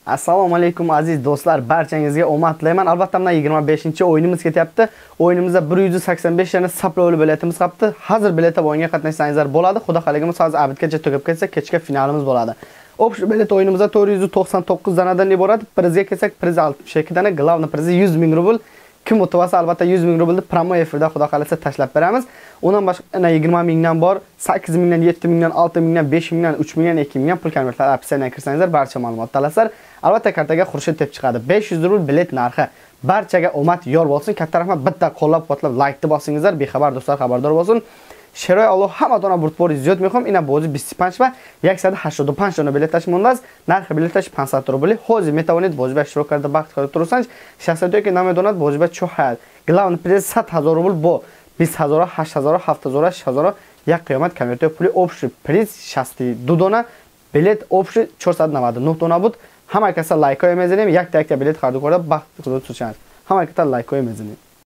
Assalomu alaykum aziz do'stlar, barchangizga omad tilayman. Albatta, mana 25-o'yinimiz ketyapti. O'yinimizda 185 dana saplovli biletimiz qolibdi. Hozir biletda o'yinga qatnashsangizlar bo'ladi. Xudo xaligimiz hozir abidgacha tugab ketsa, kechga finalimiz bo'ladi. Общий bilet o'yinimizda 499 danadan iborat. Prizga kelsak, priz 62 dana, glavni prizi 100 ming rubl. Kim o'tibasa albatta 100 ming rublni promo efirda xudo xolasa tashlab beramiz. Undan boshqa 20 mingdan bor, 8 mingdan, 7 mingdan, 6 mingdan, 5 mingdan, 3 mingdan, 2 mingdan pul konvertlar opsiyadan kirsangizlar barcha ma'lumot olasizlar. Albatta kartaga Xurshid deb chiqadi. 500 rubl bilet narxi. Barchaga omad yor bo'lsin. Katta rahmat. Bitta qo'llab-quvvatlab like-ni bosingizlar. Bexabar do'stlar xabardor bo'lsin. Sheroy Alloh hammadan burtbor ziyod mehom ina bo'zi 25 va 185 dona bilet tashmondas. Narxi bilet tash 500 rubl. Hozir metavanit bo'zi 5 shiroklarda baxt qilib tursangiz, shaxsan yoki namadonat bo'zi 5 cho'hal. Glavni priz 700 rubl bu 20000, 8000, 7000, 6000 ya qiyomat konvertiy puli общий priz 62 dona. Bilet общий 490 dona bud. Hamma kasa like qo'ymaysiz, yakta bilet xarid qilib baxt qilib tursangiz. Hamma kasa like qo'ymaysiz.